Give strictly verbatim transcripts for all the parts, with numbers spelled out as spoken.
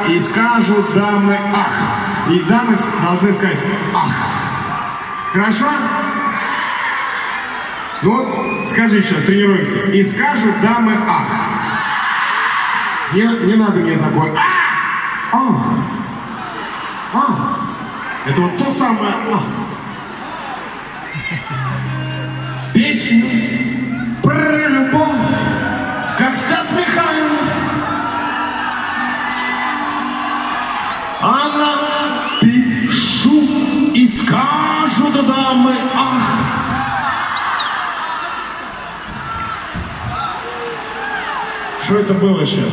и скажут дамы ах. И дамы должны сказать ах. Хорошо? Ну, скажи сейчас, тренируемся. И скажут дамы ах. Не, не надо мне такое ах. Ах. Ах. Это вот то самое ах. Песню про любовь, как Стас Михайлов, она пишу и скажут дамы ах. Что это было сейчас?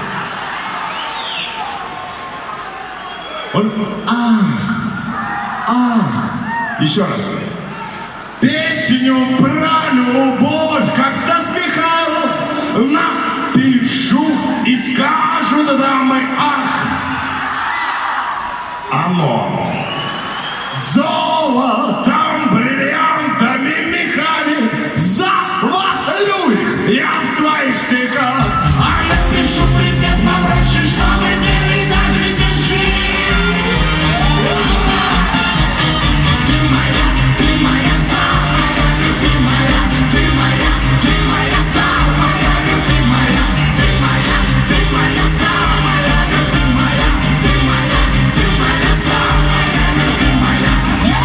Он ах, ах. Еще раз. Песню про любовь, как Стас Михайлов, напишу и скажут дамы ах. Оно золотом, бриллиантами, мехами, завалю их я в своих стихах. А я пишу припев попроще, чтобы передачи тиши. Ты моя, ты моя самая любимая, ты моя, ты моя самая любимая, ты моя, ты моя самая любимая, ты моя, ты моя самая любимая.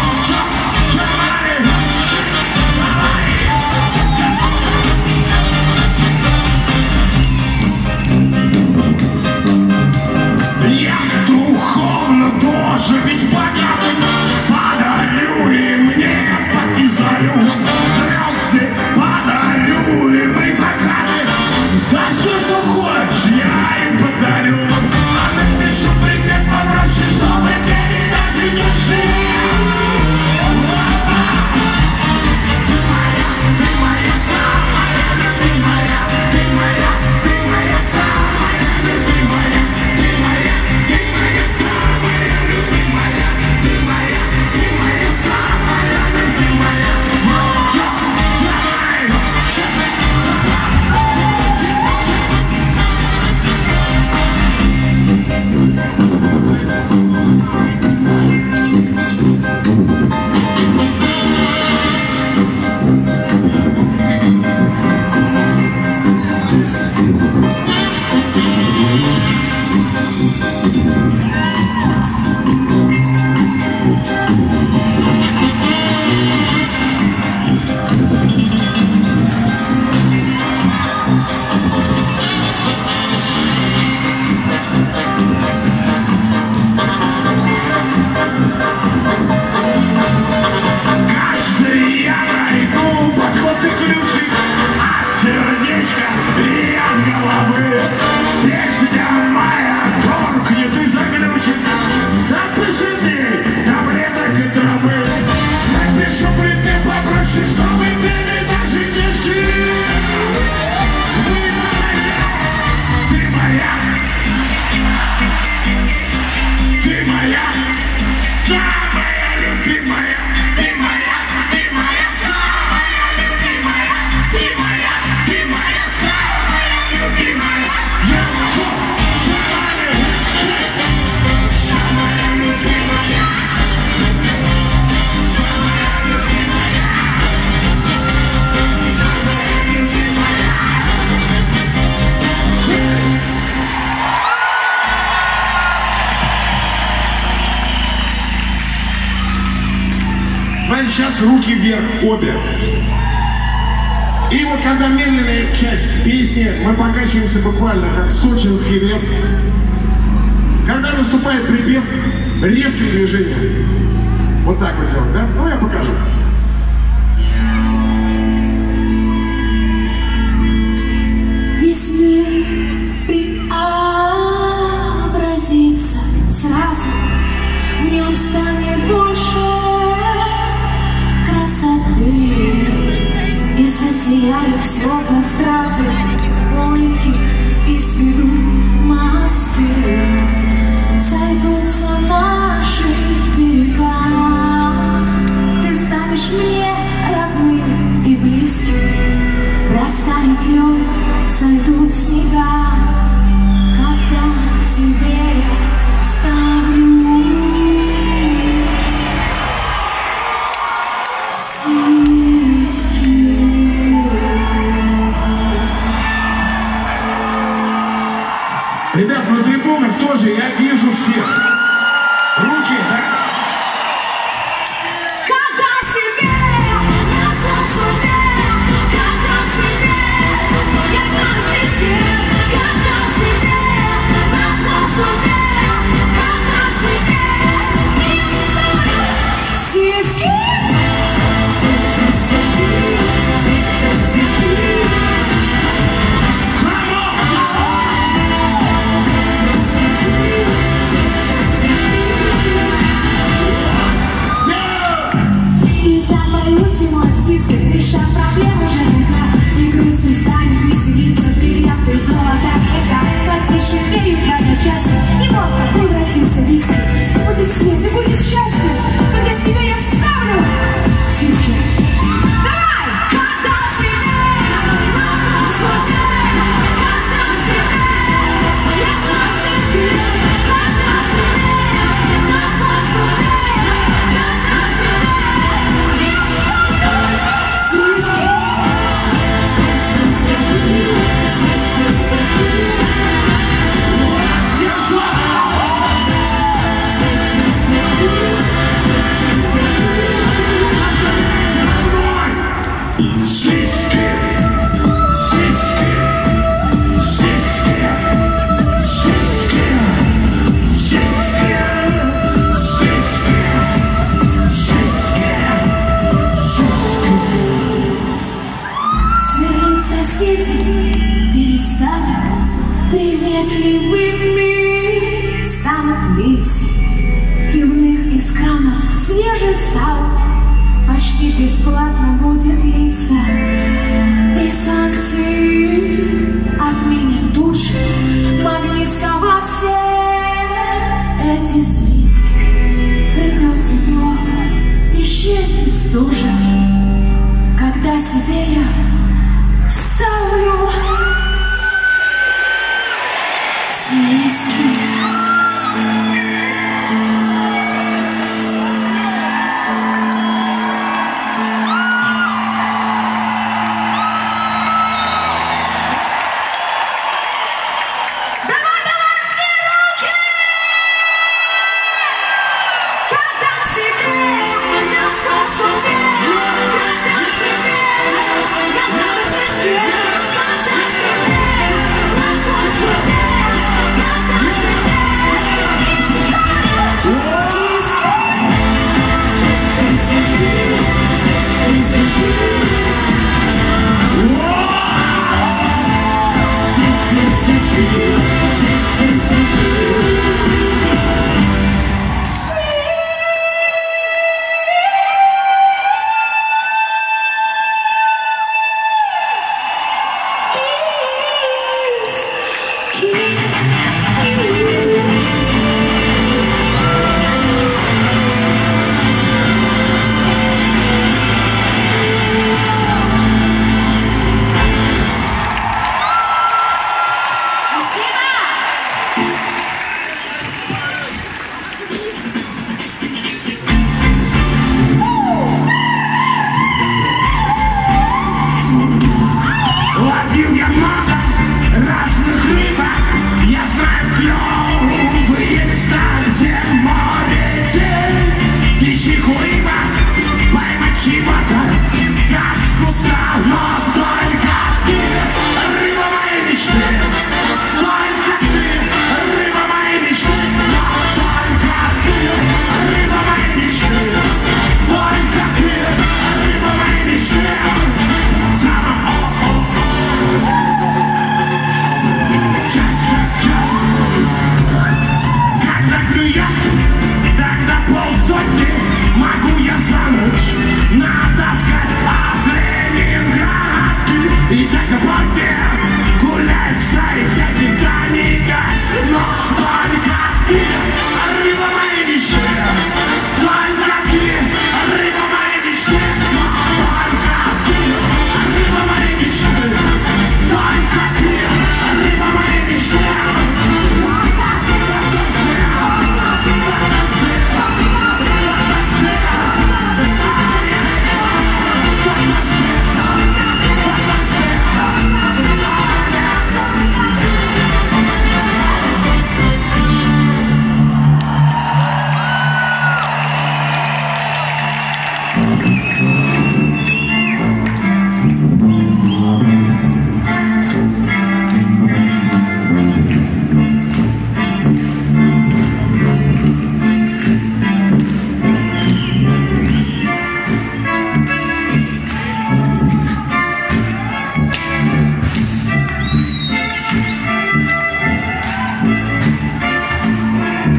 Я духовно тоже ведь богатый, подарю и мне и зарю, звезды подарю и мы закаты, да все, что хочешь, я им подарю. А напишу припев попроще, чтобы передачи тиши. Ты моя, ты моя самая любимая, ты моя, ты моя самая любимая, ты моя, ты моя самая любимая, ты моя, ты моя самая любимая. Каждый я найду подход и ключик от сердечка и от головы. Песня моя тонкнет и заглючит, напиши ты таблеток и травы. Напишу припев попроще, чтобы передачи тиши. Ты моя, ты моя, ты моя самая любимая, ты моя, ты моя самая любимая, ты моя, ты моя самая любимая. Я что, самая, самая любимая, самая любимая, самая любимая. Знаете, сейчас руки вверх, обе. И вот когда медленная часть песни, мы покачиваемся буквально как сочинский лес. Когда наступает припев, резким движением. Вот так вот делать, да? Ну, я покажу. Весь мир преобразится сразу, в нем станет больше красоты, и засияют светло стразы, улыбки и сведут мосты, сойдутся наши берега. Ты станешь мне родным и близким, растает лед, сойдут снега, когда в себе я Ребят, на трибунах тоже я вижу всех. Руки, да? Когда себе назад себе, когда себе, я знаю сиськи. Когда себе назад себе, когда себе, я знаю сиськи. Сиськи, сиськи, сиськи, сиськи. Решат проблемы жениха, и грустный станет веселиться, бриллианты, золото, эго. Потише верит два часа, и водка превратится в виски. Будет свет и будет счастье, когда себе я вставлю сиськи. Давай! Когда себе назад себе, когда себе, я знаю сиськи. Когда себе назад себе, когда себе, я вставлю сиськи. Сверлить соседей перестанут приветливыми, станут лица в пивных из кранов свежий стал, почти бесплатно будет литься, и санкции отменят тут же. Магнит сковав все эти списки, придет тепло, исчезнет стужа, когда себе я вставлю сиськи. Давай, давай, все руки! Когда себе назад себе, когда себе, я знаю сиськи. Когда себе назад себе, когда себе.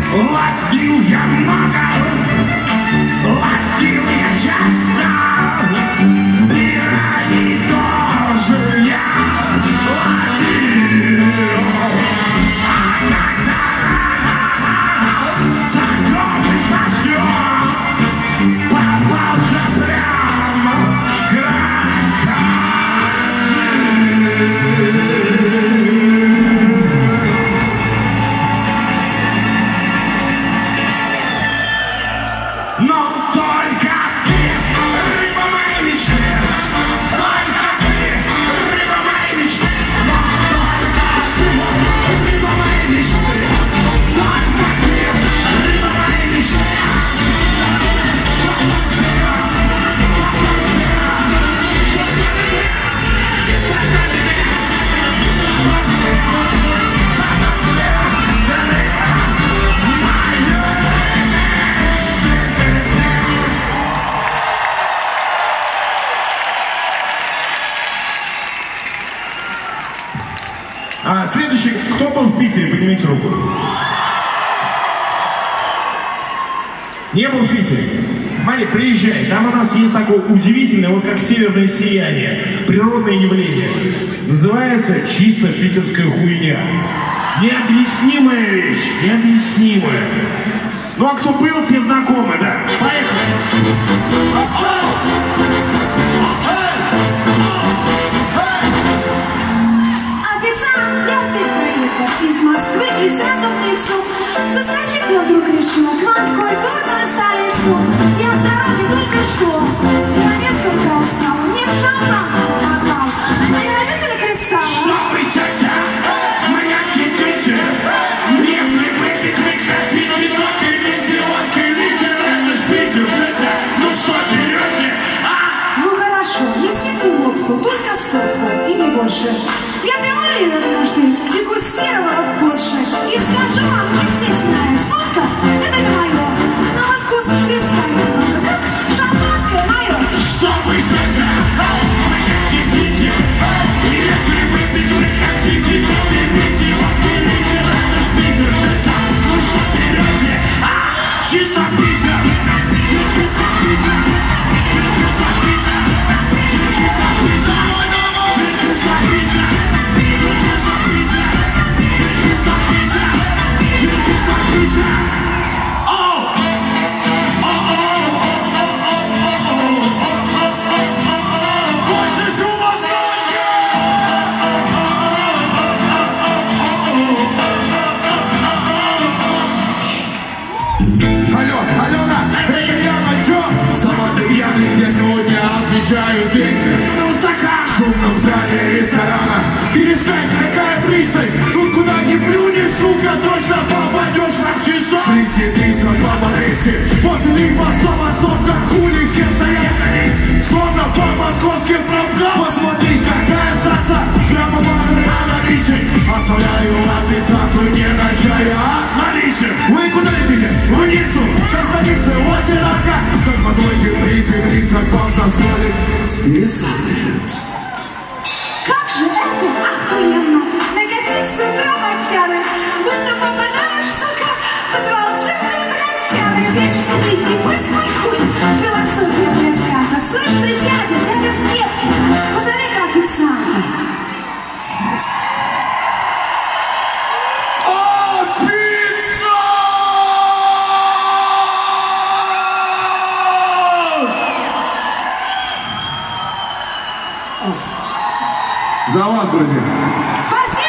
Ловил я много, ловил я часто, пираньи тоже я ловил. А когда раз знакомый пасет, попался прямо крокодил. Но только ты, рыба моей мечты, только ты, рыба моей мечты, но только ты, рыба моей мечты, только ты, рыба моей мечты. А следующий, кто был в Питере, поднимите руку. Не был в Питере? Смотри, приезжай, там у нас есть такое удивительное, вот как северное сияние, природное явление. Называется чисто питерская хуйня. Необъяснимая вещь, необъяснимая. Ну а кто был, те знакомы, да? Поехали! Из Москвы и сразу в Ниццу. Заскочить я вдруг решила к вам в культурную столицу. Я с дороги только что, я несколько устал. Мне в шампанском попал, мои родители кристаллы. Что вы, тетя, меня хотите? Если выпить вы хотите, то берите водки, литер, это ж Питер, тетя. Ну что берете, а? Ну хорошо, несите водку, только стопку и не больше. Я пила ее однажды, дегустировала в Польше. И скажу вам, естественная водка, это не мое. Но на вкус прискорбно, как шампанское мое. Что вы, тетя, меня хотите? Если выпить вы хотите, то берите водки, литер, это ж Питер, тетя. Ну что берете, а? Чисто Питер, чисто Питер, чисто Питер, чисто Питер, чисто Питер. Отмечаю день в шумном зале ресторана. Перестань, какая пристань, тут куда ни плюнешь, сука, точно попадешь в число. Присядись, помолись, после них постов основ, как хули все стоят. Словно по московским пробкам. Посмотри, какая цаца, прямо на наличие. Оставляю официанту, не качая наличие. Вы куда летите? В Ниццу, со столицы, вот одинако. Как позвольте приземлиться к вам за столик. Списать. Как же это охуенно! Накатиться драмачаны, будто попадаешь, сука, под волшебные плечаны. Вечно ты не будь мой хуй, философия, блядь, как. Слышь ты, дядя, дядя в кепке, позови-ка официанта. За вас, друзья. Спасибо!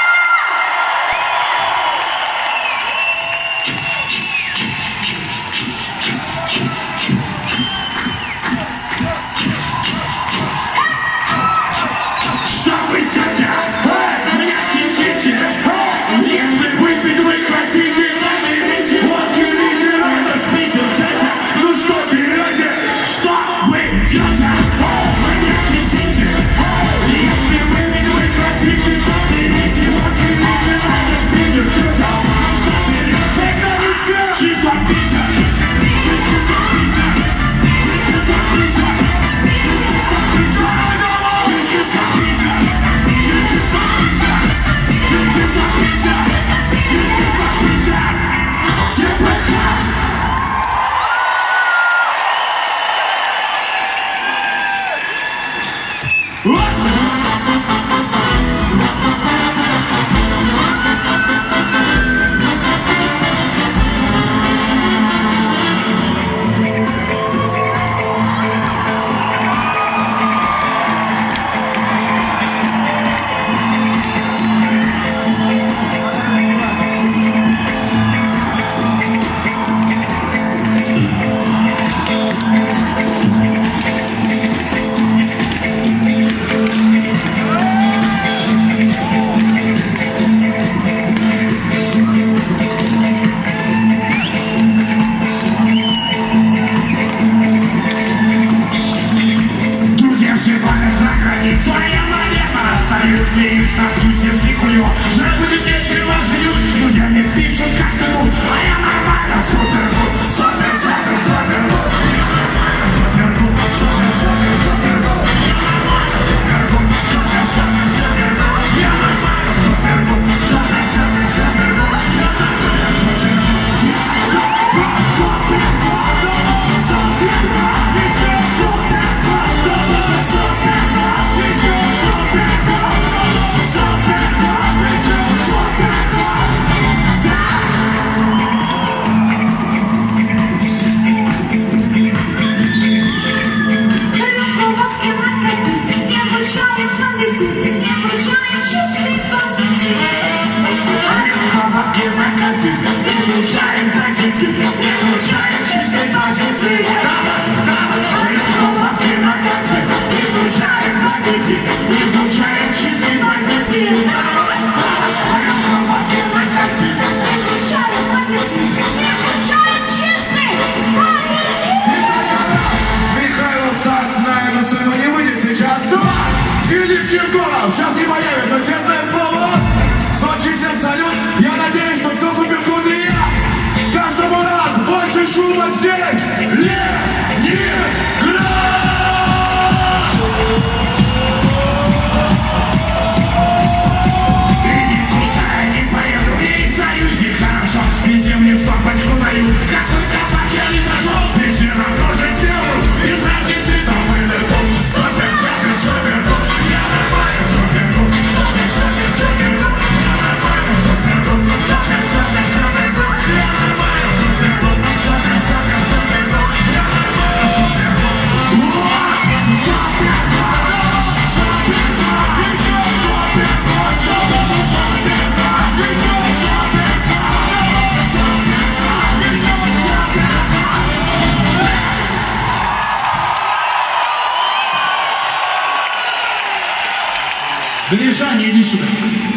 Что вы, тетя, меня хотите? Если выпить вы хотите, наберите водки, литер, это ж Питер, тетя. Ну что берете? Что вы, тетя, меня хотите? Если выпить вы хотите? позитив, излучаем позитив, излучаем чистый позитив. Кнопки на карте, излучаем позитив, излучаем чистый позитив. Кнопки на карте, Излучаем позитив, излучаем чистый позитив. Михаил Стас, наверное, сцену не выйдет сейчас. Два! Филипп Киркоров, сейчас не появится, честное слово. Сочи, всем салют. Я надеюсь, что все супер круто и я. Каждому рад, больше шума здесь. Ленинград! И никуда я не поеду, и в Союзе хорошо. Везде мне в папочку дают, какой табак я не нашел. Везде на тоже тему, из разных цветов и летов. Супер, супер, супер, я нормально, супер, супер, супер, супер, я нормально, супер, супер, супер, супер, я нормально, супер, супер, супер, супер, я нормально, супер, супер, Гришаня, иди сюда.